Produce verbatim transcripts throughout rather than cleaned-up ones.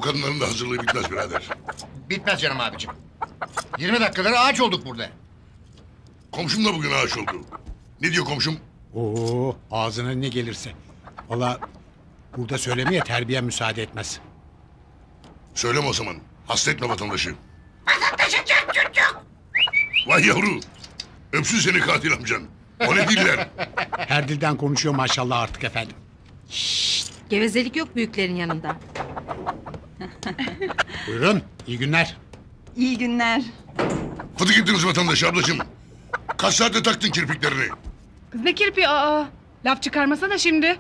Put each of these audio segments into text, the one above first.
kadınların da hazırlığı bitmez birader. Bitmez canım abicim. yirmi dakikadır ağaç olduk burada. Komşum da bugün ağaç oldu. Ne diyor komşum? Oo, ağzına ne gelirse. Valla burada söylemeye terbiye müsaade etmez. Söyleme o zaman. Hasta etme vatandaşı. Vatandaşı çok çocuk. Vay yavru. Öpsün seni katil amcan. O ne diller? Her dilden konuşuyor maşallah artık efendim. Gevezelik yok büyüklerin yanında. Buyurun, iyi günler. İyi günler. Hadi gittiniz vatandaş ablacığım. Kaç saatte taktın kirpiklerini? Kız ne kirpi aa. Laf çıkarmasana şimdi.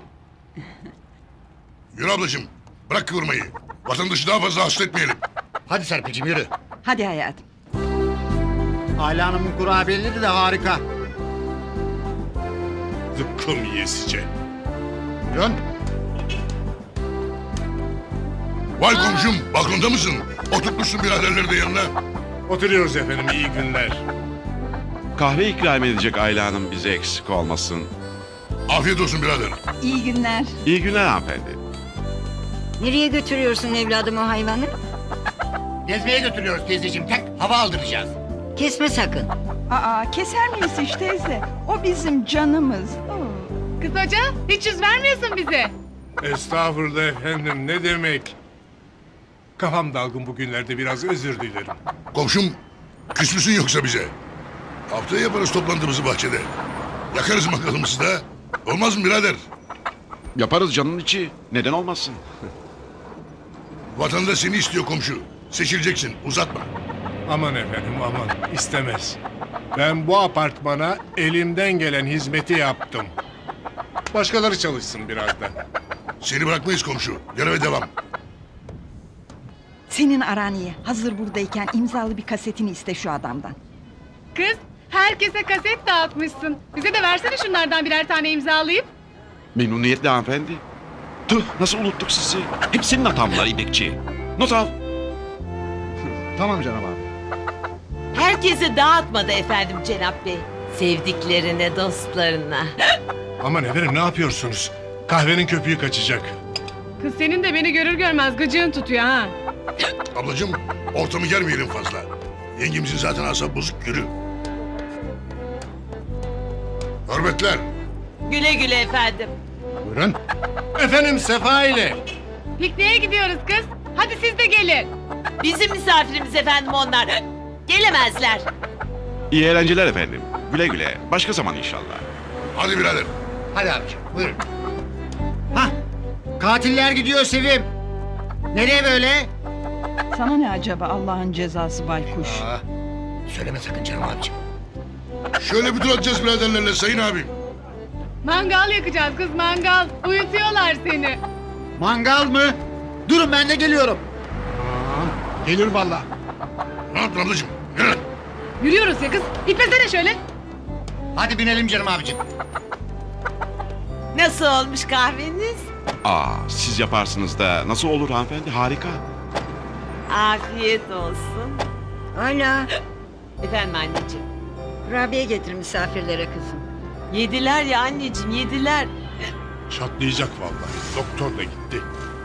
Yürü ablacığım. Bırak kıvırmayı. Vatandaşı daha fazla hasta etmeyelim. Hadi Serpil'cim yürü. Hadi hayatım. Ayla Hanım'ın kurabiyeleri de harika. Zıkkım yiyesice. Buyurun. Vay komşum balkonda mısın? Oturtmuşsun biraderleri de yanına. Oturuyoruz efendim, iyi günler. Kahve ikram edecek Ayla Hanım bize eksik olmasın. Afiyet olsun birader. İyi günler. İyi günler hanımefendi. Nereye götürüyorsun evladım o hayvanı? Gezmeye götürüyoruz teyzeciğim. Tek hava aldıracağız. Kesme sakın. Aa, keser miyiz hiç teyze? O bizim canımız. Oo. Kız hoca hiç yüz vermiyorsun bize. Estağfurullah efendim, ne demek? Kafam dalgın bugünlerde, biraz özür dilerim. Komşum küs müsün yoksa bize? Haftaya yaparız toplantımızı bahçede. Yakarız mangalımızı da. Olmaz mı birader? Yaparız canın içi. Neden olmasın? Vatandaş seni istiyor komşu. Seçileceksin uzatma. Aman efendim, aman, istemez. Ben bu apartmana elimden gelen hizmeti yaptım. Başkaları çalışsın biraz da. Seni bırakmayız komşu. Göreve devam. Senin aran iyi. Hazır buradayken imzalı bir kasetini iste şu adamdan. Kız herkese kaset dağıtmışsın. Bize de versene şunlardan birer tane imzalayıp. Memnuniyetle hanımefendi. Tüh nasıl unuttuk sizi. Hep senin hatan var İbrikçi. Not al. Tamam canım abi. Herkese dağıtmadı efendim Cenap Bey. Sevdiklerine, dostlarına. Aman efendim, ne yapıyorsunuz? Kahvenin köpüğü kaçacak. Kız senin de beni görür görmez gıcığın tutuyor ha. Ablacığım ortamı germeyelim fazla. Yengemizin zaten asabı bozuk yürü. Hürmetler. Güle güle efendim. Buyurun. Efendim, Sefa ile. Pikniğe gidiyoruz kız. Hadi siz de gelin. Bizim misafirimiz efendim onlar. Gelemezler. İyi eğlenceler efendim. Güle güle. Başka zaman inşallah. Hadi birader. Hadi abicim buyurun. Hah. Katiller gidiyor Sevim. Nereye böyle? Sana ne acaba Allah'ın cezası baykuş? Aa, söyleme sakın canım abicim. Şöyle bir tur atacağız biraderlerle sayın abim. Mangal yakacağız kız mangal. Uyutuyorlar seni. Mangal mı? Durun ben de geliyorum. Aa, gelir valla. Ne yaptın ablacığım? Yürü. Yürüyoruz ya kız. İtlesene şöyle. Hadi binelim canım abicim. Nasıl olmuş kahveniz? Aa siz yaparsınız da nasıl olur hanımefendi? Harika. Afiyet olsun. Hala Efendim anneciğim. kurabiye getir misafirlere kızım. Yediler ya anneciğim, yediler. Çatlayacak vallahi. Doktor da gitti.